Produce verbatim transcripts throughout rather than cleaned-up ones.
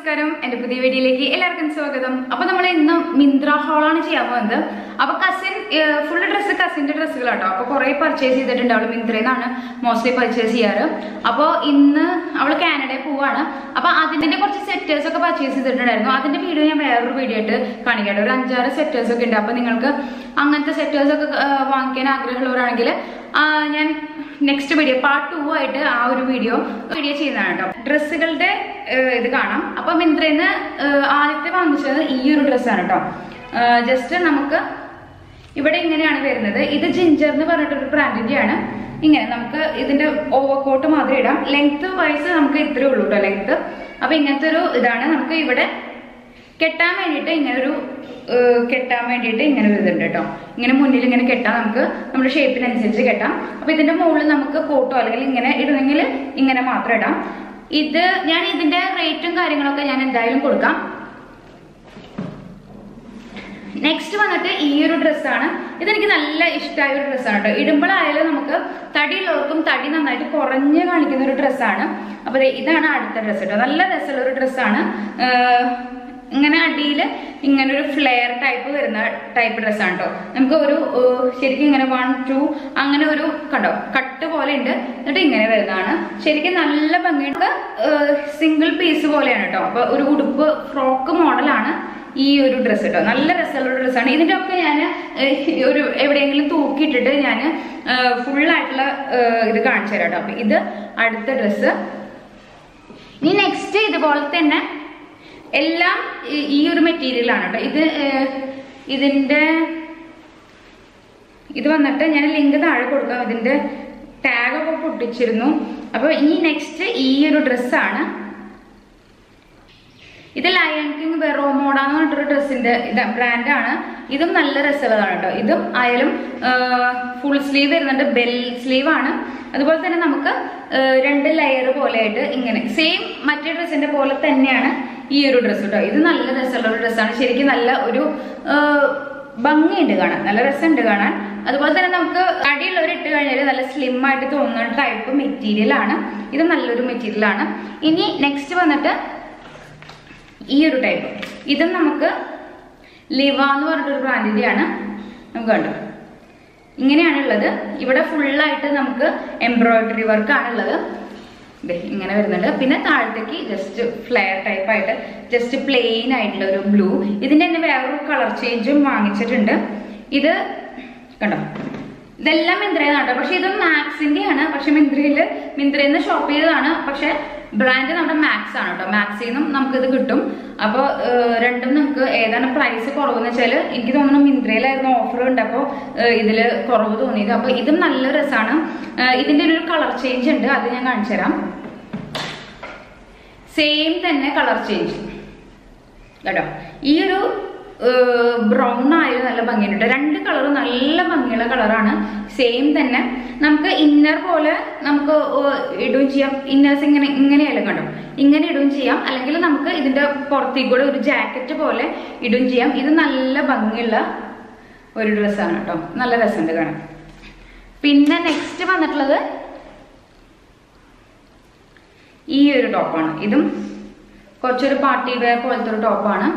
നമസ്കാരം എൻ്റെ പുതിയ വീഡിയോയിലേക്ക് എല്ലാവർക്കും സ്വാഗതം. അപ്പോൾ നമ്മൾ ഇന്ന് മിന്ത്ര ഹോളാണ് ചെയ്യാൻ പോകുന്നത്. അപ്പോൾ കസിൻ ഫുൾ ഡ്രസ്സ് കസിൻ്റെ ഡ്രസ്സുകളാട്ടോ. അപ്പോൾ കുറേ പർച്ചേസ് ചെയ്തിട്ടുണ്ട്. അവൾ മിന്ത്രയിൽ നിന്നാണ് മോസ്റ്റ്ലി പർച്ചേസ് ചെയ്യാറ്. അപ്പോൾ ഇന്ന് അവൾ കാനഡയിൽ പോവാണ്. അപ്പോൾ അതിൻ്റെ കുറച്ച് സെറ്റേഴ്സ് ഒക്കെ പർച്ചേസ് ചെയ്തിട്ടുണ്ടായിരുന്നു. അതിൻ്റെ വീഡിയോ ഞാൻ വേറൊരു വീഡിയോ ആയിട്ട് കാണിക്കട്ടെ. ഒരു അഞ്ചാറ് സെറ്റേഴ്സ് ഒക്കെ ഉണ്ട്. അപ്പോൾ നിങ്ങൾക്ക് അങ്ങനത്തെ സെറ്റേഴ്സ് ഒക്കെ വാങ്ങിക്കാൻ ആഗ്രഹമുള്ളവരാണെങ്കിൽ ഞാൻ നെക്സ്റ്റ് വീഡിയോ പാർട്ട് ടു ആയിട്ട് ആ ഒരു വീഡിയോ വീഡിയോ ചെയ്യുന്നതാണ് കേട്ടോ. ഡ്രസ്സുകളുടെ ഇത് കാണാം. അപ്പൊ മിന്ത്രയിൽ നിന്ന് ആദ്യത്തെ വാങ്ങിച്ചത് ഈ ഒരു ഡ്രസ്സാണ് കേട്ടോ. ജസ്റ്റ് നമുക്ക് ഇവിടെ ഇങ്ങനെയാണ് വരുന്നത്. ഇത് ജിഞ്ചർ എന്ന് പറഞ്ഞിട്ടൊരു ബ്രാൻഡിന്റെ ആണ്. ഇങ്ങനെ നമുക്ക് ഇതിന്റെ ഓവർകോട്ട് മാത്രം ഇടാം. ലെങ്ത് വൈസ് നമുക്ക് ഇത്രേ ഉള്ളൂ കേട്ടോ ലെങ്ത്. അപ്പൊ ഇങ്ങനത്തെ ഒരു ഇതാണ്. നമുക്ക് ഇവിടെ കെട്ടാൻ വേണ്ടിയിട്ട് ഇങ്ങനെ ഒരു കെട്ടാൻ വേണ്ടിയിട്ട് ഇങ്ങനെ ഒരു ഇതുണ്ട് കേട്ടോ. ഇങ്ങനെ മുന്നിൽ ഇങ്ങനെ കെട്ടാം. നമുക്ക് നമ്മുടെ ഷേപ്പിനനുസരിച്ച് കെട്ടാം. അപ്പൊ ഇതിന്റെ മുകളിൽ നമുക്ക് കോട്ടോ അല്ലെങ്കിൽ ഇങ്ങനെ ഇടുന്നെങ്കിൽ ഇങ്ങനെ മാത്രം ഇടാം. ഇത് ഞാൻ ഇതിന്റെ റേറ്റും കാര്യങ്ങളൊക്കെ ഞാൻ എന്തായാലും കൊടുക്കാം. നെക്സ്റ്റ് വന്നിട്ട് ഈ ഒരു ഡ്രസ്സാണ്. ഇതെനിക്ക് നല്ല ഇഷ്ടമായ ഒരു ഡ്രസ്സാണ് കേട്ടോ. ഇടുമ്പോഴായാലും നമുക്ക് തടിയുള്ളവർക്കും തടി നന്നായിട്ട് കുറഞ്ഞ് കാണിക്കുന്ന ഒരു ഡ്രസ്സാണ്. അപ്പൊ ഇതാണ് അടുത്ത ഡ്രസ്സ് കേട്ടോ. നല്ല രസമുള്ള ഒരു ഡ്രസ്സാണ്. ഇങ്ങനെ അടിയിൽ ഇങ്ങനെ ഒരു ഫ്ലെയർ ടൈപ്പ് വരുന്ന ടൈപ്പ് ഡ്രസ്സാണ് കേട്ടോ. നമുക്ക് ഒരു ശരിക്കും ഇങ്ങനെ വൺ ടു അങ്ങനെ ഒരു കണ്ടോ കട്ട് പോലെ ഉണ്ട്. എന്നിട്ട് ഇങ്ങനെ വരുന്നതാണ്. ശരിക്കും നല്ല ഭംഗിയുണ്ട്. സിംഗിൾ പീസ് പോലെയാണ് കേട്ടോ. അപ്പൊ ഒരു ഉടുപ്പ് ഫ്രോക്ക് മോഡലാണ് ഈ ഒരു ഡ്രസ്സ് കേട്ടോ. നല്ല രസമുള്ള ഒരു ഡ്രസ്സാണ്. ഇതിന്റെ ഒക്കെ ഞാൻ ഒരു എവിടെയെങ്കിലും തൂക്കിയിട്ടിട്ട് ഞാൻ ഫുള്ളായിട്ടുള്ള ഇത് കാണിച്ചു തരാം കേട്ടോ. അപ്പൊ ഇത് അടുത്ത ഡ്രസ്സ്. ഇനി നെക്സ്റ്റ് ഇതുപോലെ തന്നെ എല്ലാം ഈ ഒരു മെറ്റീരിയലാണ് കേട്ടോ. ഇത് ഇതിന്റെ ഇത് വന്നിട്ട് ഞാൻ ലിങ്ക് താഴെ കൊടുക്കാം. ഇതിന്റെ ടാഗൊക്കെ പൊട്ടിച്ചിരുന്നു. അപ്പൊ ഈ നെക്സ്റ്റ് ഈ ഒരു ഡ്രസ്സാണ്. ഇത് ലയൺ കിങ് വെറോമോഡ എന്ന് പറഞ്ഞിട്ടൊരു ഡ്രസ്സിന്റെ ഇത് ബ്രാൻഡാണ്. ഇതും നല്ല രസമുള്ളതാണ് കേട്ടോ. ഇതും ആയാലും ഫുൾ സ്ലീവ് വരുന്നുണ്ട്. ബെൽ സ്ലീവ് ആണ്. അതുപോലെ തന്നെ നമുക്ക് രണ്ട് ലെയർ പോലെ ആയിട്ട് ഇങ്ങനെ സെയിം മറ്റേ ഡ്രസ്സിന്റെ പോലെ തന്നെയാണ് ഈ ഒരു ഡ്രസ്സ് കേട്ടോ. ഇത് നല്ല രസമുള്ള ഒരു ഡ്രസ്സാണ്. ശരിക്കും നല്ല ഒരു ഭംഗിയുണ്ട് കാണാൻ. നല്ല രസമുണ്ട് കാണാൻ. അതുപോലെ തന്നെ നമുക്ക് അടിയുള്ളവർ ഇട്ട് കഴിഞ്ഞാൽ നല്ല സ്ലിം ആയിട്ട് തോന്നുന്ന ടൈപ്പ് മെറ്റീരിയൽ ആണ്. ഇത് നല്ലൊരു മെറ്റീരിയൽ ആണ്. ഇനി നെക്സ്റ്റ് വന്നിട്ട് ഈ ഒരു ടൈപ്പ്. ഇതും നമുക്ക് ലിവ എന്ന് പറഞ്ഞിട്ടൊരു ബ്രാൻഡിന്റെ ആണ്. നമുക്ക് കണ്ടോ ഇങ്ങനെയാണുള്ളത്. ഇവിടെ ഫുള്ളായിട്ട് നമുക്ക് എംബ്രോയിഡറി വർക്ക് ആണുള്ളത്. ഇങ്ങനെ വരുന്നുണ്ട്. പിന്നെ താഴത്തേക്ക് ജസ്റ്റ് ഫ്ലെയർ ടൈപ്പ് ആയിട്ട് ജസ്റ്റ് പ്ലെയിൻ ആയിട്ടുള്ള ഒരു ബ്ലൂ. ഇതിന്റെ തന്നെ വേറൊരു കളർ ചേഞ്ചും വാങ്ങിച്ചിട്ടുണ്ട്. ഇത് കണ്ടോ ഇതെല്ലാം മിന്ത്രയിലാണ് കേട്ടോ. പക്ഷെ ഇത് മാക്സിന്റെ ആണ്. പക്ഷെ മിന്ത്രയില് മിന്ത്രയിൽ നിന്ന് ഷോപ്പ് ചെയ്തതാണ്. പക്ഷെ ബ്രാൻഡ് നമ്മുടെ മാക്സ് ആണ് കേട്ടോ. മാക്സിൽ നിന്നും നമുക്കിത് കിട്ടും. അപ്പോൾ രണ്ടും നമുക്ക് ഏതാണ് പ്രൈസ് കുറവെന്ന് വെച്ചാൽ എനിക്ക് തോന്നുന്നു മിന്ത്രയിലായിരുന്നു ഓഫർ ഉണ്ട്. അപ്പോൾ ഇതിൽ കുറവ് തോന്നിയത്. അപ്പോൾ ഇതും നല്ല രസമാണ്. ഇതിൻ്റെ ഒരു കളർ ചേഞ്ച് ഉണ്ട്. അത് ഞാൻ കാണിച്ചു തരാം. സെയിം തന്നെ കളർ ചേഞ്ച് കേട്ടോ. ഈ ഒരു ബ്രൗൺ ആയാലും നല്ല ഭംഗിയുണ്ട്. രണ്ട് കളറും നല്ല ഭംഗിയുള്ള കളറാണ്. സെയിം തന്നെ നമുക്ക് ഇന്നർ പോലെ നമുക്ക് ഇടുകയും ചെയ്യാം. ഇന്നേഴ്സ് ഇങ്ങനെ ഇങ്ങനെയല്ല കണ്ടോ ഇങ്ങനെ ഇടുകയും ചെയ്യാം. അല്ലെങ്കിൽ നമുക്ക് ഇതിന്റെ പുറത്തേക്ക് കൂടെ ഒരു ജാക്കറ്റ് പോലെ ഇടുകയും ചെയ്യാം. ഇത് നല്ല ഭംഗിയുള്ള ഒരു ഡ്രസ്സാണ് കേട്ടോ. നല്ല രസമുണ്ട് കാണാൻ. പിന്നെ നെക്സ്റ്റ് വന്നിട്ടുള്ളത് ഈ ഒരു ടോപ്പാണ്. ഇതും കുറച്ചൊരു പാർട്ടി വെയർ പോലത്തെ ഒരു ടോപ്പാണ്.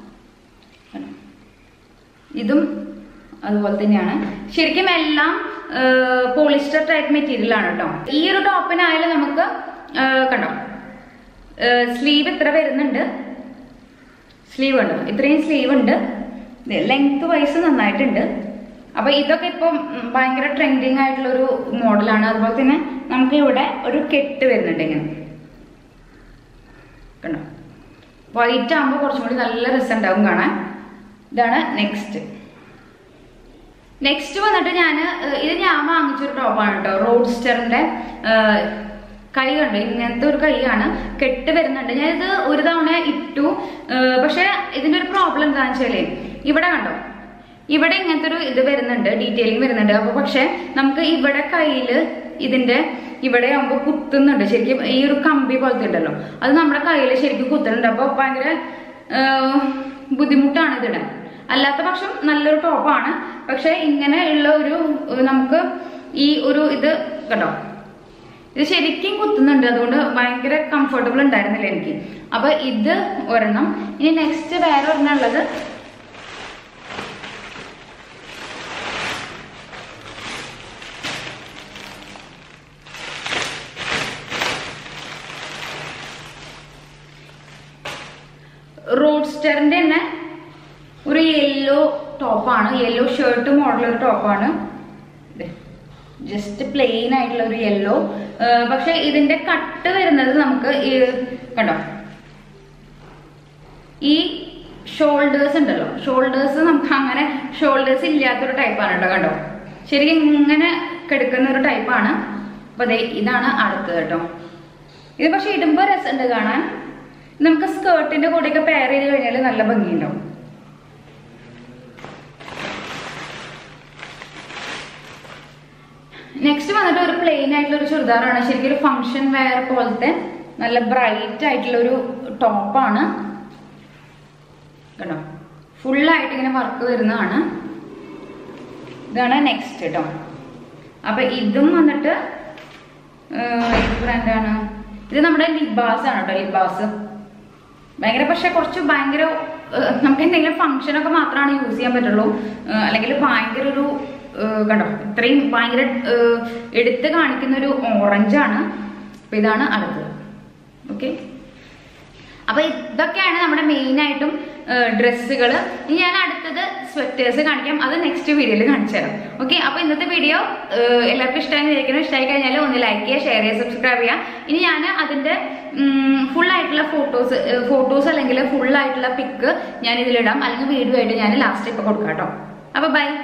ഇതും അതുപോലെ തന്നെയാണ്. ശരിക്കും എല്ലാം പോളിസ്റ്റർ ടൈപ്പ് മെറ്റീരിയൽ ആണ് കേട്ടോ. ഈ ഒരു ടോപ്പിനായാലും നമുക്ക് കണ്ടോ സ്ലീവ് ഇത്ര വരുന്നുണ്ട്. സ്ലീവ് ഉണ്ടോ ഇത്രയും സ്ലീവ് ഉണ്ട്. ലെങ്ത് വൈസ് നന്നായിട്ടുണ്ട്. അപ്പൊ ഇതൊക്കെ ഇപ്പം ഭയങ്കര ട്രെൻഡിങ് ആയിട്ടുള്ള ഒരു മോഡലാണ്. അതുപോലെ തന്നെ നമുക്ക് ഇവിടെ ഒരു കെട്ട് വരുന്നുണ്ട് ഇങ്ങനെ കണ്ടോ. വൈറ്റ് ആകുമ്പോൾ കുറച്ചും കൂടി നല്ല രസം ഉണ്ടാവും കാണാൻ. ഇതാണ് നെക്സ്റ്റ്. നെക്സ്റ്റ് വന്നിട്ട് ഞാൻ ഇത് ഞാൻ വാങ്ങിച്ചൊരു ടോപ്പാണ് കേട്ടോ. റോഡ്സ്റ്ററിന്റെ കൈ കണ്ടോ ഇങ്ങനത്തെ ഒരു കൈയാണ്. കെട്ട് വരുന്നുണ്ട്. ഞാനിത് ഒരു തവണ ഇട്ടു. പക്ഷെ ഇതിന്റെ ഒരു പ്രോബ്ലം എന്താണെന്ന് വെച്ചാല് ഇവിടെ കണ്ടോ ഇവിടെ ഇങ്ങനത്തെ ഒരു ഇത് വരുന്നുണ്ട്. ഡീറ്റെയിലിംഗ് വരുന്നുണ്ട്. അപ്പൊ പക്ഷെ നമുക്ക് ഇവിടെ കയ്യില് ഇതിന്റെ ഇവിടെ ആകുമ്പോൾ കുത്തുന്നുണ്ട്. ശരിക്കും ഈ ഒരു കമ്പി പോലത്തെ ഉണ്ടല്ലോ അത് നമ്മുടെ കയ്യിൽ ശരിക്കും കുത്തുന്നുണ്ട്. അപ്പൊ ഭയങ്കര ബുദ്ധിമുട്ടാണ് ഇതിടാൻ. അല്ലാത്ത പക്ഷം നല്ലൊരു ടോപ്പാണ്. പക്ഷെ ഇങ്ങനെ ഉള്ള ഒരു നമുക്ക് ഈ ഒരു ഇത് കേട്ടോ ഇത് ശരിക്കും കുത്തുന്നുണ്ട്, അതുകൊണ്ട് ഭയങ്കര കംഫർട്ടബിൾ ഉണ്ടായിരുന്നില്ല എനിക്ക്. അപ്പൊ ഇത് ഒരെണ്ണം. ഇനി നെക്സ്റ്റ് വേറെ ഒരെണ്ണം ഉള്ളത് റോഡ്സ്റ്ററിന്റെ തന്നെ ഒരു യെല്ലോ ടോപ്പാണ്, യെല്ലോ ഷർട്ട് മോഡൽ ഒരു ടോപ്പാണ്. ജസ്റ്റ് പ്ലെയിൻ ആയിട്ടുള്ള ഒരു യെല്ലോ. പക്ഷെ ഇതിന്റെ കട്ട് വരുന്നത് നമുക്ക് കണ്ടോ, ഈ ഷോൾഡേഴ്സ് ഉണ്ടല്ലോ, ഷോൾഡേഴ്സ് നമുക്ക് അങ്ങനെ ഷോൾഡേഴ്സ് ഇല്ലാത്തൊരു ടൈപ്പാണ് കേട്ടോ. കണ്ടോ, ശരിക്കും ഇങ്ങനെ കിടക്കുന്ന ഒരു ടൈപ്പാണ്. അപ്പൊ അതെ ഇതാണ് അടുത്തത് കേട്ടോ. ഇത് പക്ഷെ ഇടുമ്പോ രസമുണ്ട് കാണാൻ. നമുക്ക് സ്കേർട്ടിന്റെ കൂടെയൊക്കെ പെയർ ചെയ്ത് കഴിഞ്ഞാൽ നല്ല ഭംഗിയുണ്ടാവും. നെക്സ്റ്റ് വന്നിട്ട് ഒരു പ്ലെയിൻ ആയിട്ടുള്ള ഒരു ചുരിദാറാണ്. ശരിക്കും ഒരു ഫംഗ്ഷൻ വെയർ പോലത്തെ നല്ല ബ്രൈറ്റ് ആയിട്ടുള്ള ഒരു ടോപ്പാണ് കേട്ടോ. ഫുള്ളായിട്ട് ഇങ്ങനെ വർക്ക് വരുന്നതാണ്. ഇതാണ് നെക്സ്റ്റ് കേട്ടോ. അപ്പൊ ഇതും വന്നിട്ട് ഏത് ബ്രാൻഡാണ് ഇത്? നമ്മുടെ ലിബാസ് ആണ് കേട്ടോ. ലിബാസ് ഭയങ്കര, പക്ഷെ കുറച്ച് ഭയങ്കര നമുക്ക് എന്തെങ്കിലും ഫംഗ്ഷനൊക്കെ മാത്രമാണ് യൂസ് ചെയ്യാൻ പറ്റുള്ളൂ. അല്ലെങ്കിൽ ഭയങ്കര ഒരു കണ്ടോ, ഇത്രയും ഭയങ്കര എടുത്ത് കാണിക്കുന്ന ഒരു ഓറഞ്ചാണ്. അപ്പൊ ഇതാണ് അടുത്തത്. ഓക്കെ, അപ്പൊ ഇതൊക്കെയാണ് നമ്മുടെ മെയിൻ ആയിട്ടും ഡ്രസ്സുകൾ. ഇനി ഞാൻ അടുത്തത് സ്വെറ്റേഴ്സ് കാണിക്കാം, അത് നെക്സ്റ്റ് വീഡിയോയിൽ കാണിച്ചു തരാം. ഓക്കെ, അപ്പൊ ഇന്നത്തെ വീഡിയോ എല്ലാവർക്കും ഇഷ്ടമായി വിചാരിക്കണം. ഇഷ്ടമായി കഴിഞ്ഞാൽ ഒന്ന് ലൈക്ക് ചെയ്യുക, ഷെയർ ചെയ്യുക, സബ്സ്ക്രൈബ് ചെയ്യുക. ഇനി ഞാൻ അതിന്റെ ഫുൾ ആയിട്ടുള്ള ഫോട്ടോസ് ഫോട്ടോസ് അല്ലെങ്കിൽ ഫുൾ ആയിട്ടുള്ള പിക്ക് ഞാൻ ഇതിലിടാം, അല്ലെങ്കിൽ വീഡിയോ ആയിട്ട് ഞാൻ ലാസ്റ്റ് ഇപ്പൊ കൊടുക്കാം കേട്ടോ. അപ്പൊ ബൈ.